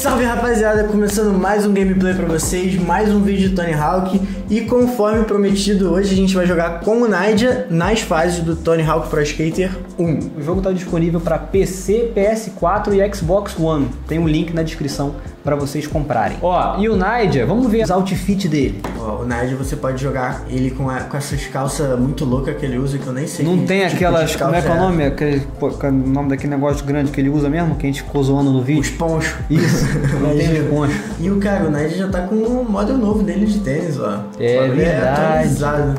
Salve rapaziada, começando mais um gameplay pra vocês, mais um vídeo de Tony Hawk. E conforme prometido, hoje a gente vai jogar com o Naija nas fases do Tony Hawk Pro Skater 1. O jogo está disponível para PC, PS4 e Xbox One. Tem um link na descrição para vocês comprarem. Ó, e o Naija, vamos ver os outfits dele. Ó, o Naija você pode jogar ele com essas calças muito loucas que ele usa, que eu nem sei. Não tem tipo aquelas, como é que é o nome? O nome daquele negócio grande que ele usa mesmo, que a gente ficou zoando no vídeo? Os ponchos. Isso, não tem os ponchos. E o cara, o Naija já tá com um modelo novo dele de tênis, ó. É verdade. Atualizado.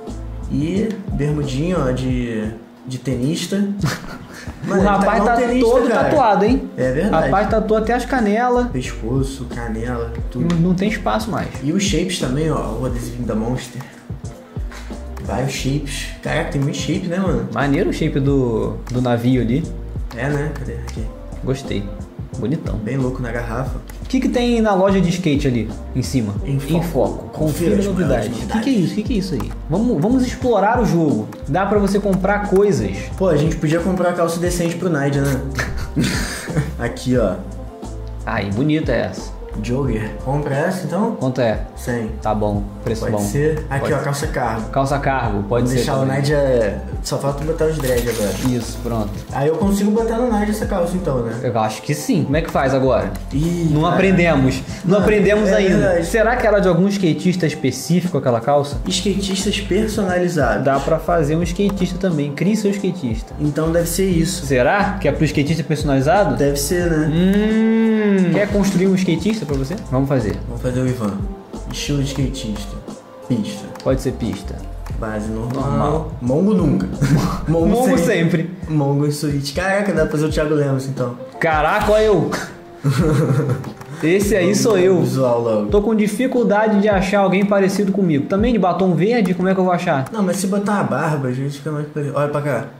E bermudinho, ó, de tenista. Mano, o rapaz tá todo tatuado, hein? É verdade. O rapaz tatuou até as canelas. Pescoço, canela, tudo. Não tem espaço mais. E os shapes também, ó. O adesivinho da Monster. Vários shapes. Caraca, tem muito shape, né, mano? Maneiro o shape do navio ali. É, né? Cadê? Aqui. Gostei. Bonitão. Bem louco na garrafa. O que tem na loja de skate ali em cima? Em foco. Confira as novidades. O que é isso? O que é isso aí? Vamos explorar o jogo. Dá pra você comprar coisas. Pô, a gente podia comprar calça decente pro Naija, né? Aqui, ó. Ai, bonita essa. Jogger. Compra essa, então? Quanto é? 100. Tá bom, preço Pode bom. Ser. Aqui, Pode ó, ser. calça cargo. Calça cargo, pode ser. Deixar também. o Naija... Só falta botar os dread agora. Isso, pronto. Aí eu consigo botar no Naija essa calça, então, né? Eu acho que sim. Como é que faz agora? Ih, Não cara. aprendemos. Não aprendemos é ainda. verdade. Será que era de algum skatista específico aquela calça? Skatistas personalizados. Dá pra fazer um skatista também. Crie seu skatista. Então deve ser isso. Será que é pro skatista personalizado? Deve ser, né? Quer construir um skatista pra você? Vamos fazer. Vamos fazer o Ivan. Estilo de skatista. Pista. Pode ser pista. Base normal. Mongo nunca. Mongo sempre. Mongo em suíte. Caraca, dá pra fazer o Thiago Lemos, então. Caraca, olha eu. Esse aí sou eu. Visual logo. Tô com dificuldade de achar alguém parecido comigo. Também de batom verde, como é que eu vou achar? Não, mas se botar uma barba, a gente fica mais parecido. Olha pra cá.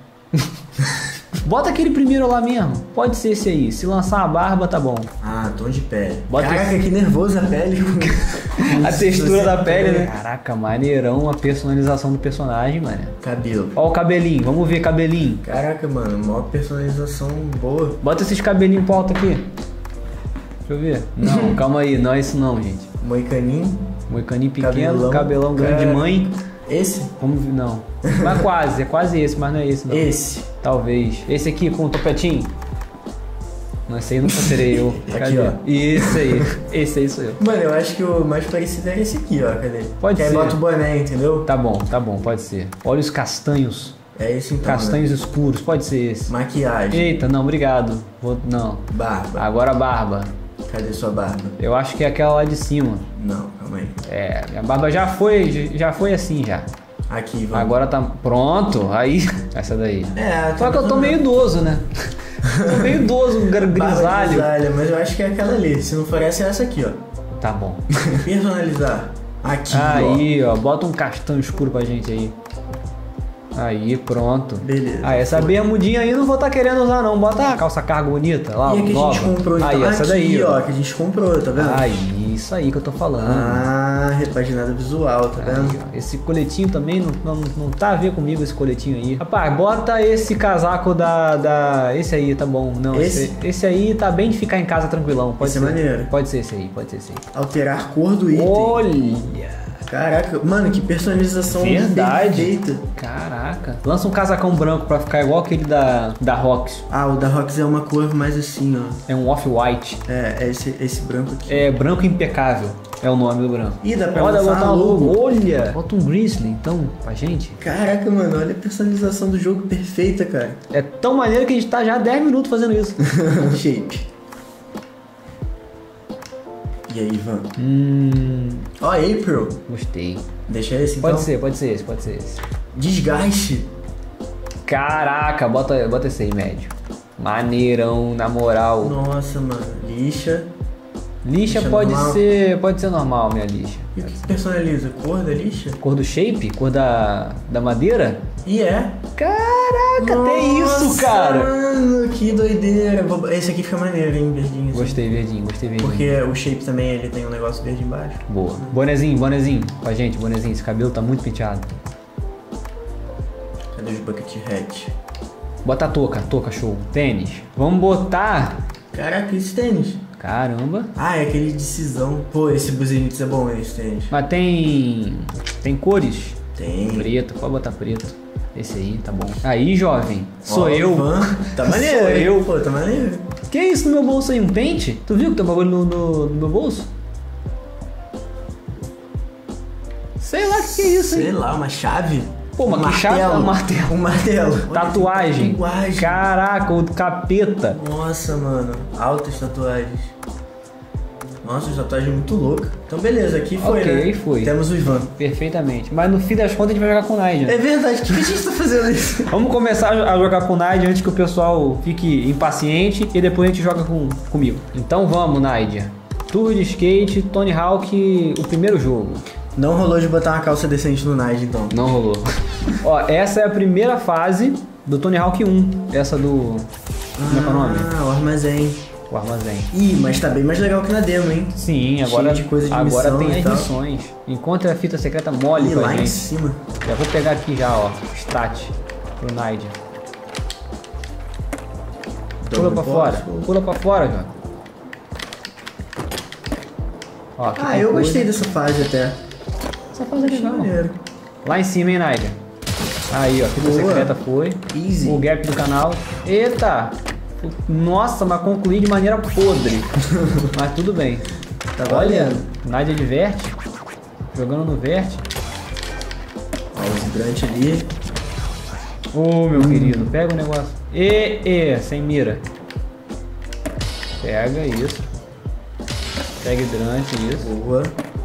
Bota aquele primeiro lá mesmo. Pode ser esse aí. Se lançar a barba, tá bom. Ah, tom de pele. Bota Caraca, que nervoso a pele. A textura da pele, né? Caraca, maneirão a personalização do personagem, mano. Cabelo. Ó o cabelinho, vamos ver cabelinho. Caraca, mano, maior personalização boa. Bota esses cabelinhos pro alto aqui. Deixa eu ver. Não, calma aí, não é isso não, gente. Moicaninho. Moicaninho pequeno, cabelão grande de mãe. Esse? Vamos ver, não. Mas quase, é quase esse, mas não é esse não. Esse. Talvez. Esse aqui com o topetinho. Não, esse aí nunca serei eu. Aqui, Cadê? ó. Esse aí. Esse aí sou eu. Mano, eu acho que o mais parecido era esse aqui, ó. Cadê? Pode que ser. aí bota o boné, entendeu? Tá bom, pode ser. Olha os castanhos. É esse então. Castanhos né? escuros, pode ser esse. Maquiagem. Eita, não, obrigado. Não. Barba. Agora a barba. Cadê sua barba? Eu acho que é aquela lá de cima. Não, calma aí. É, a barba já foi assim já. Aqui, vamos. Agora tá pronto. Aí, essa daí. É, Só que eu tô meio idoso, né? Tô meio idoso, Barba grisalho. grisalha, mas eu acho que é aquela ali. Se não for essa, é essa aqui, ó. Tá bom. Personalizar. Aqui, Aí, ó, bota um castanho escuro pra gente aí. Aí, pronto. Beleza. Ah, essa bermudinha aí não vou tá querendo usar não. Bota a calça cargo bonita lá, E a que nova. a gente comprou, então? Aí, essa aqui, daí, ó. que a gente comprou, tá vendo? Aí, isso aí que eu tô falando. Ah, repaginada visual, tá vendo? Aí, ó. Esse coletinho também não tá a ver comigo, esse coletinho aí. Rapaz, bota esse casaco Esse aí, tá bom. Não, esse aí tá bem de ficar em casa tranquilão. Pode Esse ser. é maneiro. Pode ser esse aí, pode ser esse aí. Alterar cor do item. Olha! Caraca, mano, que personalização Verdade. perfeita. Caraca. Lança um casacão branco pra ficar igual aquele da Rox. Ah, o da Rox é uma cor mais assim, ó. É um off-white. É esse branco aqui. É branco impecável. É o nome do branco. Ih, dá pra Olha, botar botar um logo. Olha! Bota um Grizzly, então, pra gente. Caraca, mano, olha a personalização do jogo perfeita, cara. É tão maneiro que a gente tá já há 10 minutos fazendo isso. Shape. E aí, Ivan? Ó, April. Gostei. Deixa esse então. Pode ser esse. Desgaste. Caraca, bota esse aí, médio. Maneirão, na moral. Nossa, mano. Lixa. Lixa pode ser normal, minha lixa. E o que personaliza? Cor da lixa? Cor do shape? Cor da madeira? E é. Caraca, até isso, cara. Mano, que doideira. Esse aqui fica maneiro, hein, verdinho. Assim. Gostei, verdinho. Porque o shape também, ele tem um negócio verde embaixo. Boa. Bonezinho. Com a gente, bonezinho. Esse cabelo tá muito penteado. Cadê os bucket hat? Bota a touca, show. Tênis. Vamos botar... Caraca, esse tênis. Caramba. Ah, é aquele decisão. Pô, esse Buzenitos é bom, esse tênis. Mas tem cores? Tem. Preto, pode botar preto. Esse aí, tá bom. Aí, jovem, sou Ó, eu. Ivan. Tá maneiro. Sou hein? eu. Pô, tá maneiro. Que é isso no meu bolso aí? Um pente? Tu viu que tem um bagulho no meu bolso? Sei lá o que é isso, hein? Sei lá, uma chave. Pô, mas que chave? Um martelo. Um martelo. Tatuagem. Tatuagem. Caraca, o capeta. Nossa, mano. Altas tatuagens. Nossa, tatuagem muito louca. Então beleza, aqui foi, Ok, né? foi. Temos o Ivan. Perfeitamente. Mas no fim das contas a gente vai jogar com o Naija. É verdade, por que a gente tá fazendo isso? Vamos começar a jogar com o Naija antes que o pessoal fique impaciente e depois a gente joga comigo. Então vamos, Naija. Tour de skate, Tony Hawk, o primeiro jogo. Não rolou de botar uma calça decente no Naija, então. Não rolou. Ó, essa é a primeira fase do Tony Hawk 1. Essa do... Como é que é o nome? Ah, o armazém. O armazém. Ih, mas tá bem mais legal que na demo, hein? Sim, agora, Cheio de coisa de agora missão tem e as tal. missões. Encontre a fita secreta mole Ih, pra lá em gente. cima. Já vou pegar aqui já, ó. Stat pro Naija. Pula pra fora. Pula pra fora, Jota. Ó, aqui Ah, tem eu coisa. gostei dessa fase até. Essa fase é Achei legal. maneiro. Lá em cima, hein, Naija? Aí, ó. Fita Boa. secreta foi. Easy. O gap do canal. Eita! Nossa, mas concluí de maneira podre. Mas tudo bem. Tá Olha, valendo. Naija de verte. Jogando no verte. Ó, o hidrante ali. Ô, meu querido, pega o negócio. Sem mira. Pega isso. Pega hidrante, isso. Boa.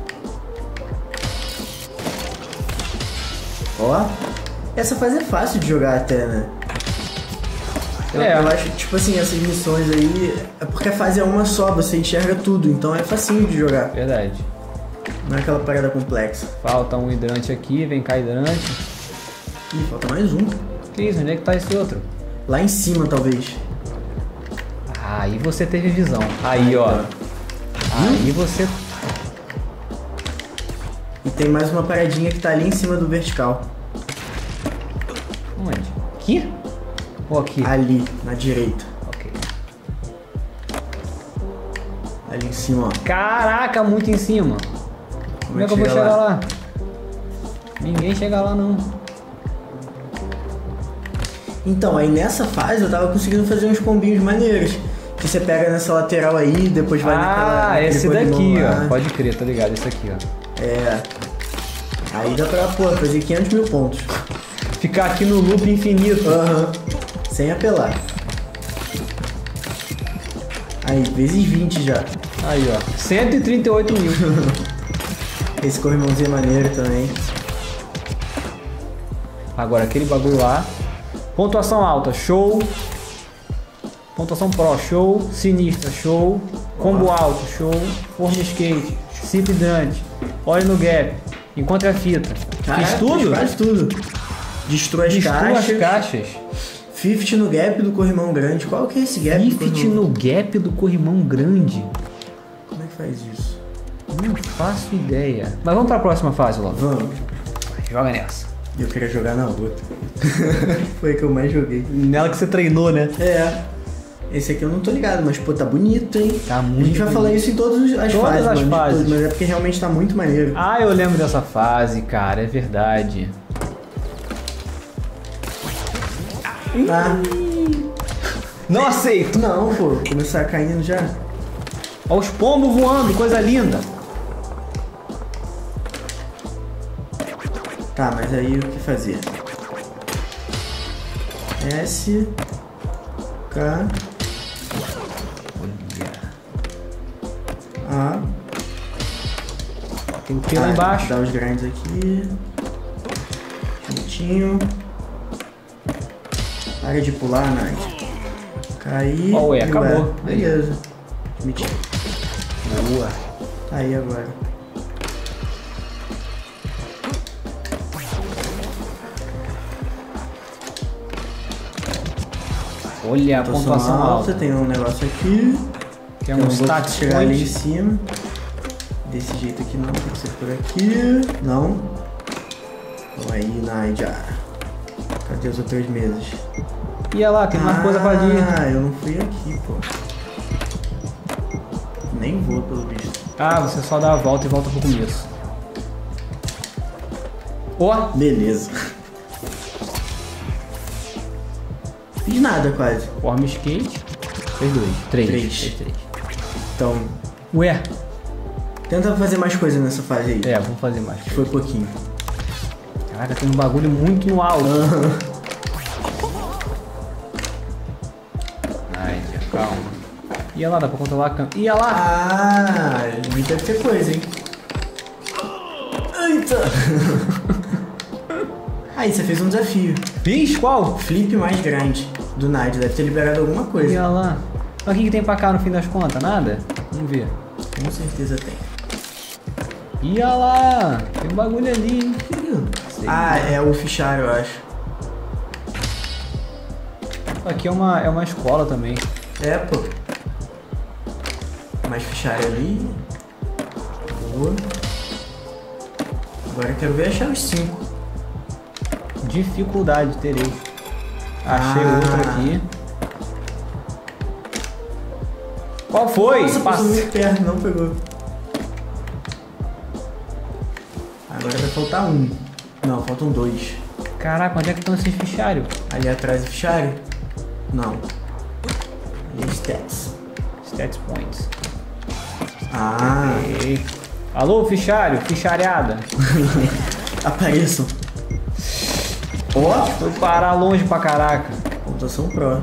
Ó. Essa fase é fácil de jogar até, né? Eu acho, tipo assim, essas missões aí... É porque a fase é uma só, você enxerga tudo. Então é facinho de jogar. Verdade. Não é aquela parada complexa. Falta um hidrante aqui, vem cá hidrante. Ih, falta mais um. Que isso, onde é que tá esse outro? Lá em cima, talvez. Aí você teve visão. Aí, ó. Aí você... E tem mais uma paradinha que tá ali em cima do vertical. Onde? Aqui? Ou aqui? Ali, na direita. Ok. Ali em cima, ó. Caraca, muito em cima. Como é que eu vou chegar lá? Ninguém chega lá, não. Então, aí nessa fase eu tava conseguindo fazer uns combinhos maneiros. Que você pega nessa lateral aí, depois vai naquela... naquele Esse polimão daqui, lá. ó. Pode crer, tá ligado? Esse aqui, ó. É. Aí dá pra, pô, fazer 500 mil pontos. Ficar aqui no loop infinito. Aham. Sem apelar. Aí, vezes 20 já. Aí, ó. 138 mil. Esse corrimãozinho é maneiro também. Agora, aquele bagulho lá. Pontuação alta, show. Pontuação pro, show. Sinistra, show. Combo alto, show. Forma skate. Cip hidrante. Olhe no gap. Encontre a fita. Caraca, Fiz tudo? Faz tudo. Destrua as Destrua caixas. as caixas. 50 no gap do corrimão grande. Qual que é esse gap do 50 corrimão? no gap do corrimão grande. Como é que faz isso? Não faço ideia. Mas vamos pra próxima fase, logo. Vamos. Joga nessa. Eu queria jogar na outra. Foi a que eu mais joguei. Nela que você treinou, né? É. Esse aqui eu não tô ligado, mas pô, tá bonito, hein? Tá A muito gente vai falar isso em todas as Todas fases, as mano, de fases. todas, mas é porque realmente tá muito maneiro. Ah, eu lembro dessa fase, cara. É verdade. Ah, Não aceito. não, pô, começar caindo já. Olha os pombos voando, coisa linda. Tá, mas aí o que fazer? S, K, A. Tem que ir lá embaixo. Dá os grinds aqui. Juntinho. Para de pular, Nath. Cair. Ó, ué, e acabou. Beleza. Mentira. Boa. Tá aí agora. Olha a pontuação alta. Tem um negócio aqui. Que é Eu um não vou stat chegar ali em point. cima. Desse jeito aqui não, tem que ser por aqui. Não. Então aí, Naija. Cadê as outras mesas? E olha lá, tem mais coisa pra ir. Ah, eu não fui aqui, pô. Nem voa pelo visto. Ah, você só dá a volta e volta pro começo. Ó! Beleza. Fiz nada quase. Forma skate. Fez 2. 3. Três. 3. Então, Ué! tenta fazer mais coisa nessa fase aí. É, vamos fazer mais. Foi pouquinho. Caraca, tem um bagulho muito no alto. Ai, calma. Ia lá, dá pra controlar a câmera. Ia lá! Ah, deve ter coisa, hein? Eita! Aí, você fez um desafio. Fiz? Qual? Flip mais grande do Night. Deve ter liberado alguma coisa. Ia lá. Mas o que tem pra cá no fim das contas? Nada? Vamos ver. Com certeza tem. Ia lá! Tem um bagulho ali, hein? Sei. Ah, é o fichário, eu acho. Aqui é uma escola também. É, pô. Mais fichário ali. Boa. Agora eu quero ver achar os 5. Dificuldade, terei. Achei outra aqui. Qual foi? Nossa, passou muito perto, não pegou. Agora vai faltar um. Não, faltam 2. Caraca, onde é que estão esses fichários? Ali atrás é fichário? Não. E stats. Stats points. Ah, Ei. Alô, fichário? Fichariada. apareçam. Ó, Foi parar longe pra caraca. pontuação pro.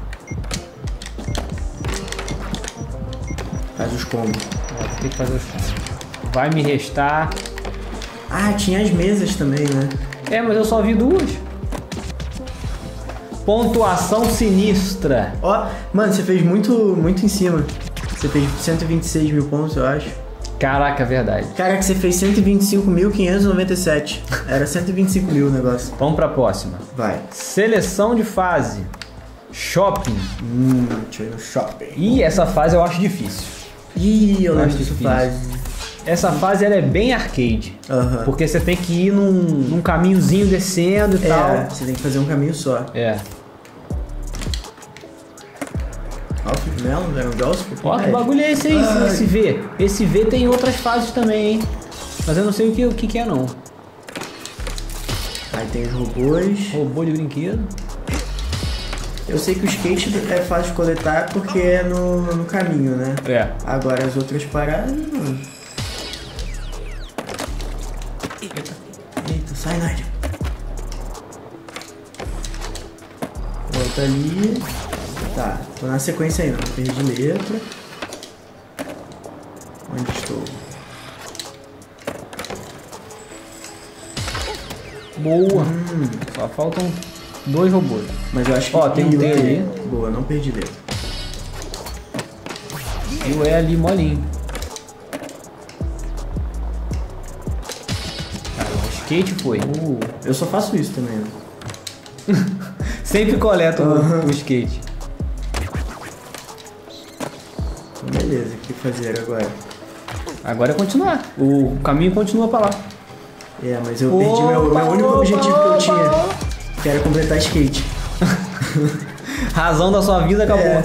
Faz os combos. Tem que fazer os combos. Vai me restar. Ah, tinha as mesas também, né? É, mas eu só vi 2. Pontuação sinistra. Ó, mano, você fez muito em cima. Você fez 126 mil pontos, eu acho. Caraca, verdade. Caraca, você fez 125.597. Era 125 mil o negócio. Vamos pra próxima. Vai. Seleção de fase. Shopping. Deixa eu ir no shopping. Ih, essa fase eu acho difícil. Ih, eu lembro Acho disso difícil. fase. Essa fase ela é bem arcade. Aham. Porque você tem que ir num caminhozinho descendo e É, tal. você tem que fazer um caminho só. É. Alf Melon, Dragon Balls. Ó, que bagulho é esse aí, Ai. esse V? Esse V tem outras fases também, hein? Mas eu não sei o que é não. Aí tem os robôs. Robô de brinquedo. Eu sei que o skate é fácil de coletar porque é no caminho, né? É. Agora as outras paradas, mano. Eita, sai, Nádia. Volta ali. Tá, tô na sequência aí, não. Perdi letra. Onde estou? Boa. Só faltam 2 robôs. Mas eu acho que Ó, tem um Ih, D ali. Boa, não perdi letra. E o E ali molinho. Cara, o skate foi. Eu só faço isso também. Né? Sempre coleta o skate. Então, beleza, o que fazer agora? Agora é continuar. O caminho continua pra lá. É, mas eu perdi meu único objetivo que eu tinha, que era completar skate. Razão da sua vida acabou. É.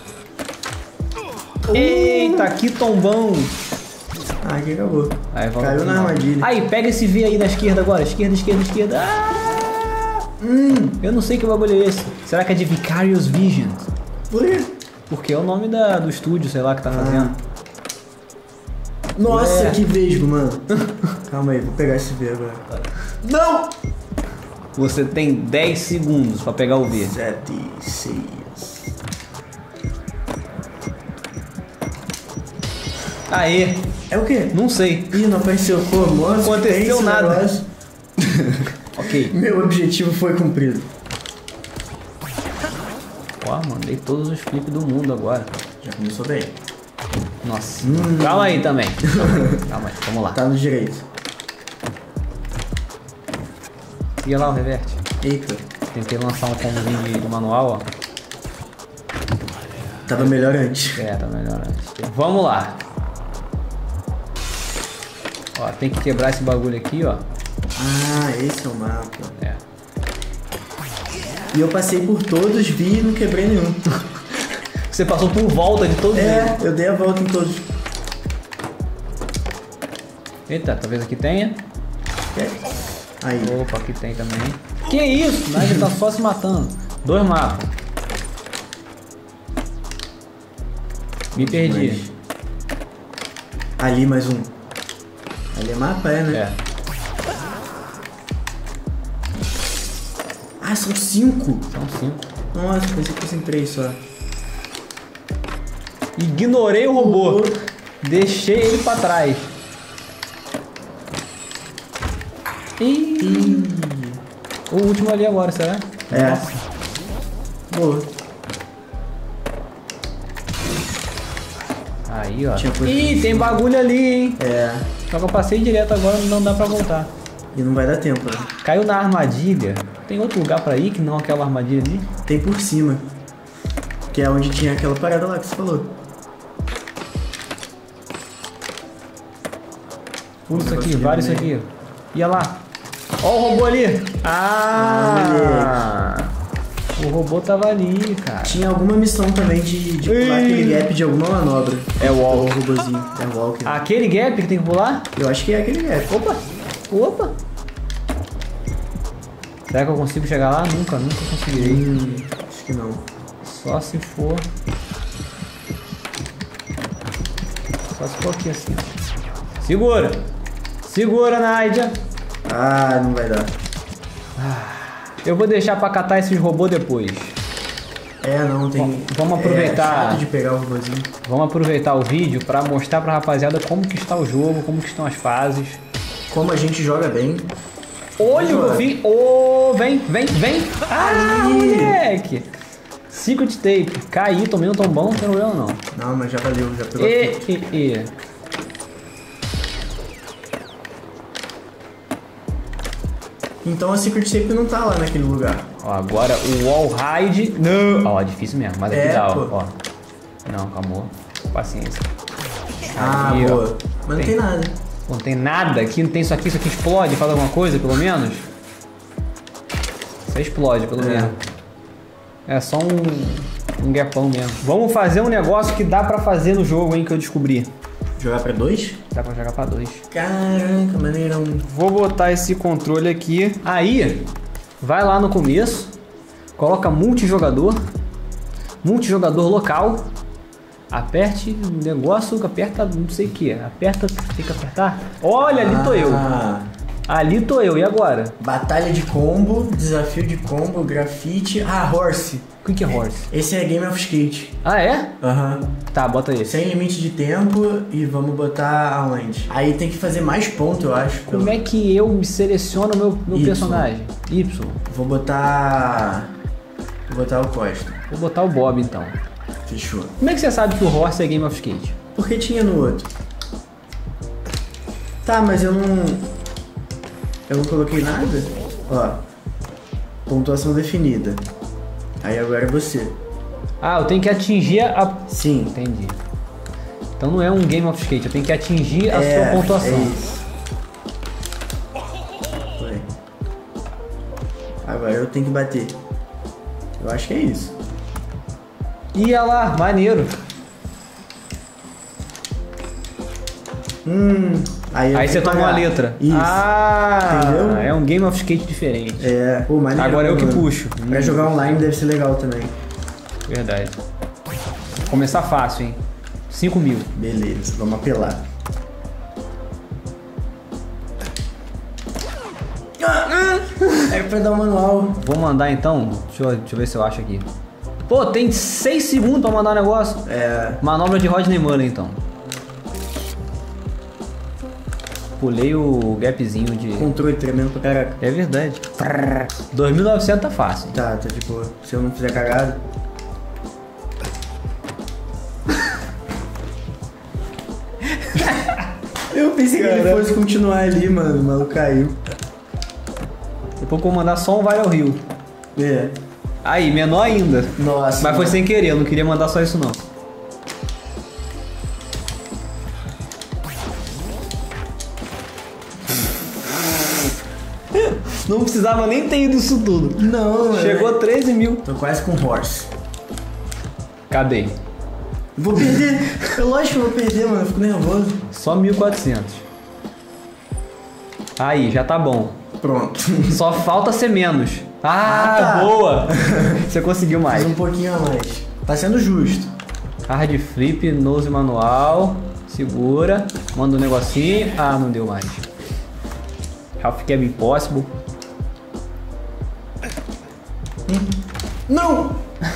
Eita, que tombão. Ah, aqui acabou. Aí, volta Caiu pro na final. armadilha. Aí, pega esse V aí na esquerda agora. Esquerda. Ah! Eu não sei que bagulho é esse. Será que é de Vicarious Visions? Por quê? Porque é o nome do estúdio, sei lá, que tá fazendo. Nossa, É. que vesgo, mano. Calma aí, vou pegar esse V agora. Não! Você tem 10 segundos pra pegar o V. 7, 6. Aê, É o quê? não sei. Ih, não apareceu. Pô, mano, Não aconteceu que é esse nada. negócio? Ok. Meu objetivo foi cumprido. Ó, mandei todos os flips do mundo agora. Já começou bem. Nossa. Calma aí também. Calma aí, vamos lá. Tá no direito. E lá o reverte. Eita, Tentei lançar um combozinho de manual, ó. tava melhor antes. É, tá melhor antes. Vamos lá. Ó, tem que quebrar esse bagulho aqui, ó. Ah, esse é o mapa. É. E eu passei por todos, vi e não quebrei nenhum. Você passou por volta de todos eles. É, eu dei a volta em todos. Eita, talvez aqui tenha. É. Aí. Opa, aqui tem também. Que isso? Ele tá só se matando. 2 mapas. Me perdi. Ali mais um. Ali é mapa, né? É. Ah, são 5. São 5. Nossa, pensei que fossem 3 só. Ignorei o robô. Deixei ele pra trás. Ih. O último ali agora, será? É. Nossa. Boa. Aí, ó. Tinha coisa- Ih, tem bagulho ali, hein? É. Só que eu passei direto agora, não dá pra voltar. E não vai dar tempo, né? Caiu na armadilha. Tem outro lugar pra ir que não aquela armadilha ali? Tem por cima. Que é onde tinha aquela parada lá que você falou. Pula isso aqui, Negócio vale isso ali, aqui. Ia lá. Ó o robô ali. Ah! O robô tava ali, cara. Tinha alguma missão também de pular aquele gap de alguma manobra. É o O walk. robozinho. É o walk. Aquele gap que tem que pular? Eu acho que é aquele gap. Opa! Opa! Será que eu consigo chegar lá? Nunca conseguirei. Acho que não. Só se for. Só se for aqui assim. Segura! Segura, Nádia! Ah, não vai dar. Eu vou deixar pra catar esses robôs depois. É, não, tem... Vamos aproveitar. É chato de pegar o robozinho. Vamos aproveitar o vídeo pra mostrar pra rapaziada como que está o jogo, como que estão as fases. Como a gente joga bem. Olha o que eu Joga. vi! Oh, vem! Ah, moleque! Secret Tape. Caí, tomei um tombão, não tem problema não. Não, mas já valeu, já pegou. E. Então a Secret Tape não tá lá naquele lugar. Ó, agora o Wall Hide. Não! Ó, difícil mesmo, mas aqui É, dá, pô. ó. Não, calma. Paciência. Ah, Aqui, ó. boa. Mas não tem nada. Não tem nada aqui, não tem isso aqui explode, faz alguma coisa, pelo menos? Isso aí explode, pelo menos. É só um gapão mesmo. Vamos fazer um negócio que dá pra fazer no jogo, hein, que eu descobri. Jogar pra 2? Dá pra jogar pra 2. Caraca, maneirão. Vou botar esse controle aqui. Aí, vai lá no começo, coloca multijogador local. Aperte o negócio, aperta não sei o que. Aperta, tem que apertar. Olha, ali tô eu. Ali tô eu, e agora? Batalha de combo, desafio de combo, grafite. Ah, Horse. O que é Horse? Esse é Game of Skate. Ah, é? Aham. Tá, bota esse. Sem limite de tempo e vamos botar aonde? Aí tem que fazer mais ponto, eu acho. Como é que eu seleciono meu Y. personagem? Y. Vou botar o Costa. Vou botar o Bob, então. Fechou. Como é que você sabe que o Horse é Game of Skate? Porque tinha no outro. Tá, mas eu não coloquei nada. Ó. Pontuação definida. Aí agora é você. Ah, eu tenho que atingir a... Sim. Entendi. Então não é um Game of Skate, eu tenho que atingir a sua pontuação. É isso. Foi. Agora eu tenho que bater. Eu acho que é isso. Ia lá, maneiro. Aí Aí você toma uma letra. Isso. Ah, Entendeu? é um Game of Skate diferente. É, pô, maneiro. Agora eu que mano. puxo. Pra jogar online deve ser legal também. Verdade. Começar fácil, hein? 5.000. Beleza, vamos apelar. É pra dar um manual. Vou mandar então. Deixa eu ver se eu acho aqui. Pô, tem 6 segundos pra mandar o negócio. É. Manobra de Rodney Mullen, então. Pulei o gapzinho de... Controle tremendo pra caraca. É verdade. 2.900 tá fácil. Tá de boa. Se eu não fizer cagada. Eu pensei que ele fosse continuar ali, mano. O maluco caiu. Depois que eu mandar só um Viral Rio. É. Aí, menor ainda. Nossa. Mas foi sem querer, eu não queria mandar só isso não. Não precisava nem ter ido isso tudo. Não, Chegou a 13 mil. Tô quase com horse. Cadê? Vou perder. É lógico que eu vou perder, mano. Eu fico nervoso. Só 1.400. Aí, já tá bom. Pronto. Só falta ser menos. Ah, tá. Boa! Você conseguiu mais. Fiz um pouquinho a mais. Tá sendo justo. Hard flip, nose manual. Segura. Manda um negocinho. Ah, não deu mais. Half cab impossible. Não!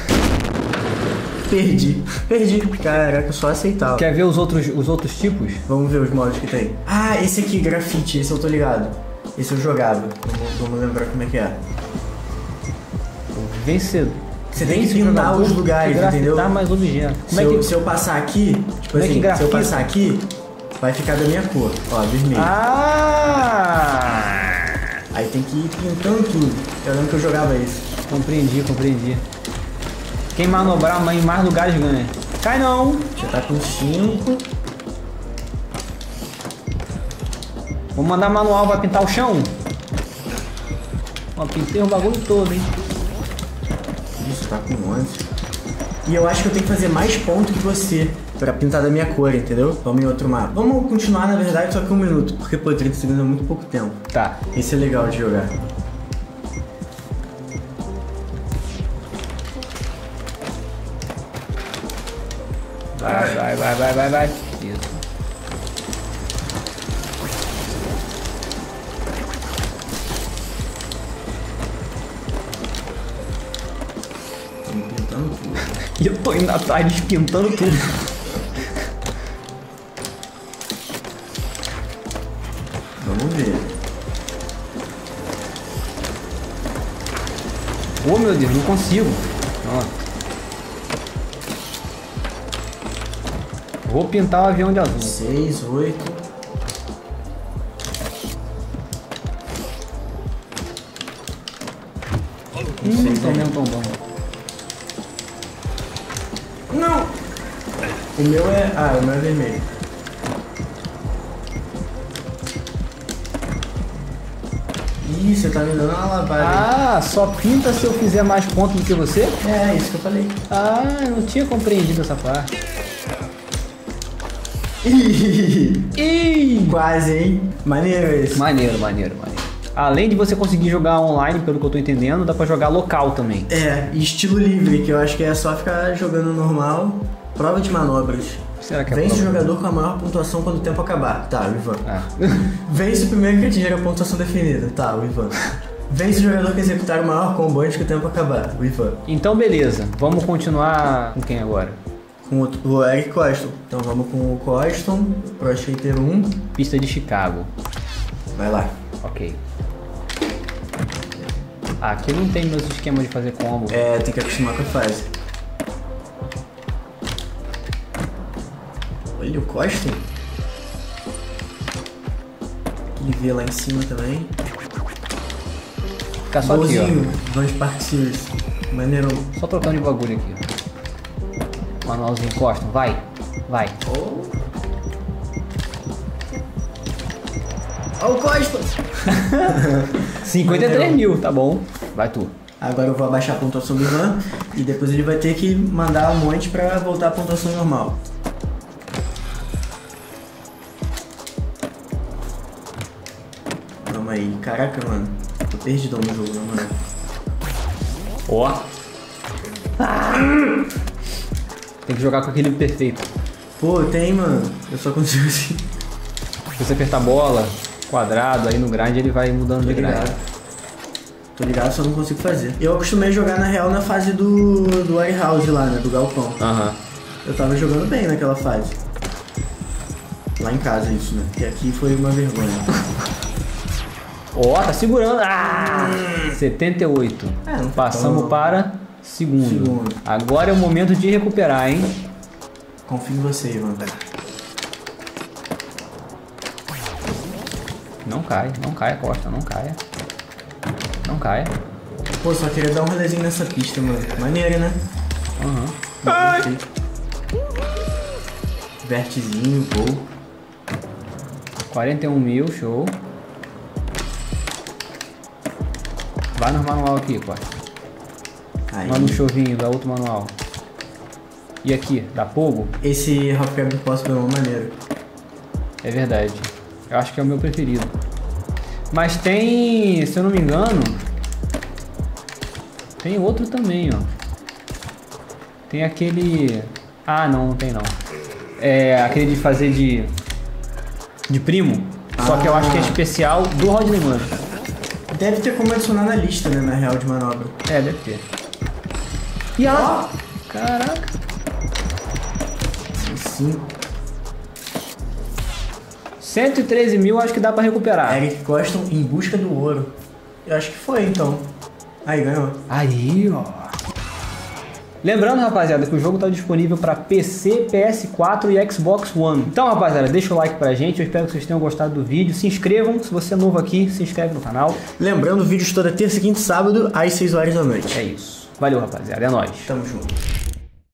Perdi. Caraca, só aceitava. Quer ver os outros tipos? Vamos ver os modos que tem. Ah, esse aqui, grafite. Esse eu tô ligado. Esse eu jogava. Vamos lembrar como é que é. Vencedor. Você tem que pintar os lugares, entendeu? Mais objetos. Se eu passar aqui, tipo assim, se eu passar aqui, vai ficar da minha cor. Ó, vermelho. Ah! Aí tem que ir pintando tudo. Eu lembro que eu jogava isso. Compreendi. Quem manobrar em mais lugares ganha. Cai não! Já tá com 5. Vou mandar manual, vai pintar o chão? Ó, pintei o bagulho todo, hein? Isso, tá com 11. E eu acho que eu tenho que fazer mais pontos que você pra pintar da minha cor, entendeu? Vamos em outro mapa. Vamos continuar, na verdade, só que 1 minuto. Porque, pô, 30 segundos é muito pouco tempo. Tá. Esse é legal de jogar. Vai. Isso. Pintando tudo. E eu tô indo atrás pintando tudo. Vamos ver. Oh, meu Deus, não consigo. Ó. Vou pintar o avião de azul. 6, 8. Tomei um tombão. Não! O meu é... Ah, o meu é vermelho. Ih, você tá me dando uma lavada. Ah, só pinta se eu fizer mais pontos do que você? É, isso que eu falei. Ah, eu não tinha compreendido essa parte. Ih! Quase, hein? Maneiro esse. Maneiro. Além de você conseguir jogar online, pelo que eu tô entendendo, dá pra jogar local também. É, e estilo livre, que eu acho que é só ficar jogando normal. Prova de manobras. Será que é Vence o prova? jogador com a maior pontuação quando o tempo acabar. Tá, o Ivan. Ah. Vence o primeiro que atingir a pontuação definida. Tá, o Ivan. Vence o jogador que executar o maior combo antes que o tempo acabar. O Ivan. Então, beleza. Vamos continuar com quem agora? Com o Eric Coston. Então vamos com o Coston, Pro Skater 1. Pista de Chicago. Vai lá. Ok. Aqui não tem meus esquemas de fazer combo. É, tem que acostumar com a fase. Olha o Coston. Aquele V lá em cima também. Fica só aqui, Golzinho, Vans Park Series. Maneirão. ó. Só trocando de bagulho aqui, ó. Manualzinho Coston, vai. Oh. Olha o Coston! 53 mil, tá bom. Vai tu. Agora eu vou abaixar a pontuação do Ivan e depois ele vai ter que mandar um monte pra voltar a pontuação normal. Calma aí. Caraca, mano. Tô perdidão no jogo, na moral. Ó. Tem que jogar com aquele perfeito. Pô, tem, mano. Eu só consigo assim. Se você apertar bola, quadrado, aí no grind ele vai mudando de grind. Tô ligado, só não consigo fazer. Eu acostumei a jogar na real na fase do warehouse lá, né? Do galpão. Aham. Eu tava jogando bem naquela fase. Lá em casa isso, né? Porque aqui foi uma vergonha. Ó, tá segurando. Ah! 78. É, não foi Passamos tão- para segundo. Agora é o momento de recuperar, hein? Confio em você, Ivan. Não cai, Costa, não caia. Não caia. Pô, só queria dar um rolezinho nessa pista, mano. Maneira, né? Aham. Vertezinho, gol. 41 mil, show. Vai no manual aqui, Costa. Aí. Manda um chovinho da outro manual. E aqui, da Pogo? Esse Rock Paper Posso é uma maneira. É verdade. Eu acho que é o meu preferido. Mas tem, se eu não me engano, tem outro também, ó. Tem aquele... Ah, não tem não. É aquele de fazer de primo. Só que eu acho que é especial do Rodney Murphy. Deve ter como adicionar na lista, né, na real, de manobra. É, deve ter. E ela... Caraca. Sim. 113 mil acho que dá pra recuperar. Eric Coston em busca do ouro. Eu acho que foi, então. Aí, ganhou. Aí, ó. Lembrando, rapaziada, que o jogo tá disponível para PC, PS4 e Xbox One. Então, rapaziada, deixa o like pra gente. Eu espero que vocês tenham gostado do vídeo. Se inscrevam. Se você é novo aqui, se inscreve no canal. Lembrando, vídeos toda terça, quinta e sábado, às 6 horas da noite. É isso. Valeu, rapaziada. É nóis. Tamo junto.